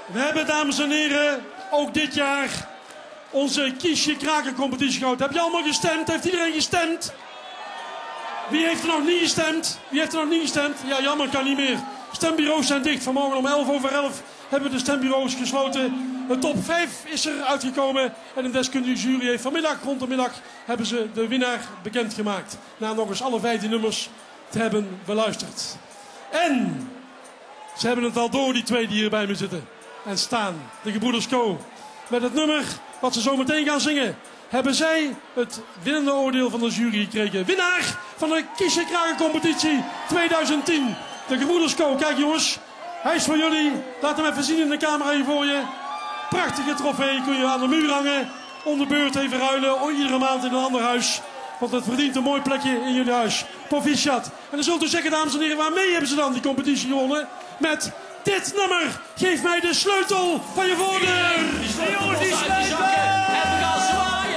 We hebben, dames en heren, ook dit jaar onze Kies je Kraker competitie gehad. Heb je allemaal gestemd? Heeft iedereen gestemd? Wie heeft er nog niet gestemd? Wie heeft er nog niet gestemd? Ja, jammer, kan niet meer. Stembureaus zijn dicht. Vanmorgen om 11:11 hebben de stembureaus gesloten. De top 5 is er uitgekomen. En een deskundige jury heeft vanmiddag, rond de middag, hebben ze de winnaar bekendgemaakt. Na nog eens alle 15 nummers te hebben beluisterd. En ze hebben het al door, die twee die hier bij me zitten. En staan, de gebroeders Co. Met het nummer wat ze zo meteen gaan zingen, hebben zij het winnende oordeel van de jury gekregen. Winnaar van de Kies je Kraker competitie 2010. De gebroeders Co. Kijk jongens, hij is voor jullie. Laat hem even zien in de camera hier voor je. Prachtige trofee, kun je aan de muur hangen. Om de beurt even ruilen, iedere maand in een ander huis. Want het verdient een mooi plekje in jullie huis. Proficiat. En dan zult u zeggen, dames en heren, waarmee hebben ze dan die competitie gewonnen? Met dit nummer. Geef mij de sleutel van je voordeur. Jongens, die sleutel! En we gaan zwaaien.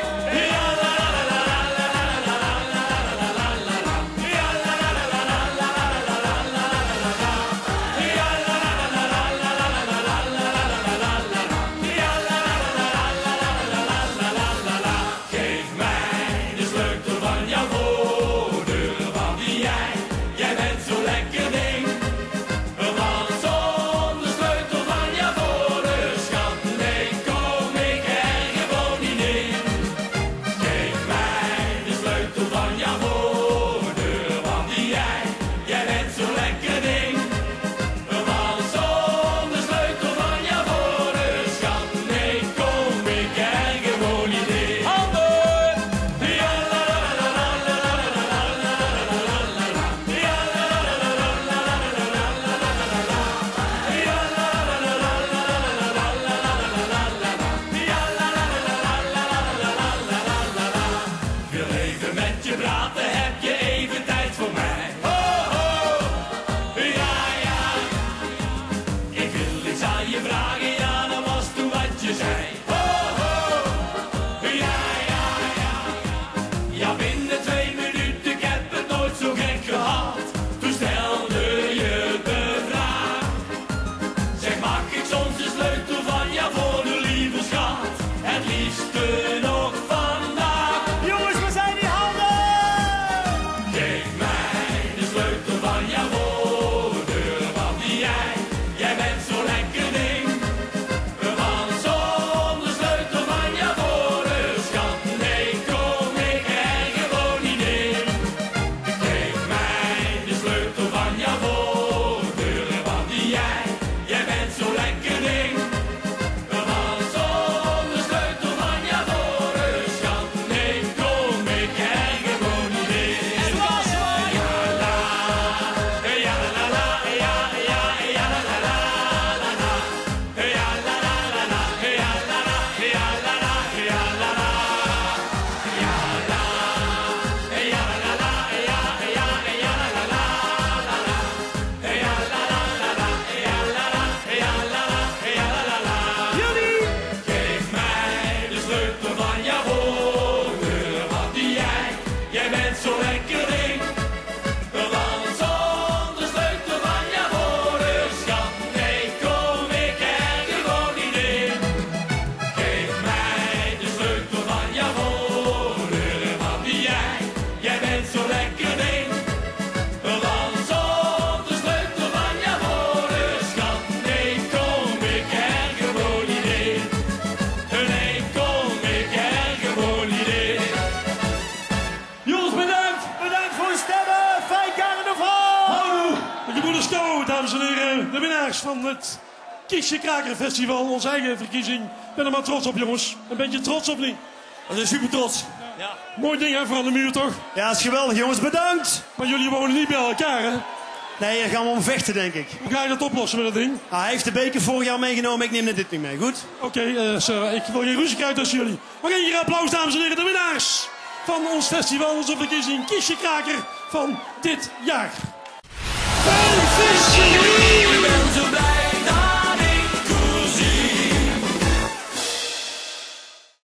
Dames en heren, de winnaars van het Kies je Kraker Festival, onze eigen verkiezing. Ik ben er maar trots op, jongens. Een beetje trots op niet? We zijn super trots. Ja. Mooi ding even aan de muur, toch? Ja, dat is geweldig, jongens. Bedankt. Maar jullie wonen niet bij elkaar, hè? Nee, daar gaan we om vechten, denk ik. Hoe ga je dat oplossen met dat ding? Ah, hij heeft de beker vorig jaar meegenomen, ik neem dit niet mee, goed? Oké, sir, ik wil geen ruzie krijgen tussen jullie. Maar één keer applaus, dames en heren, de winnaars van ons festival, onze verkiezing Kies je Kraker van dit jaar. Felicitaties!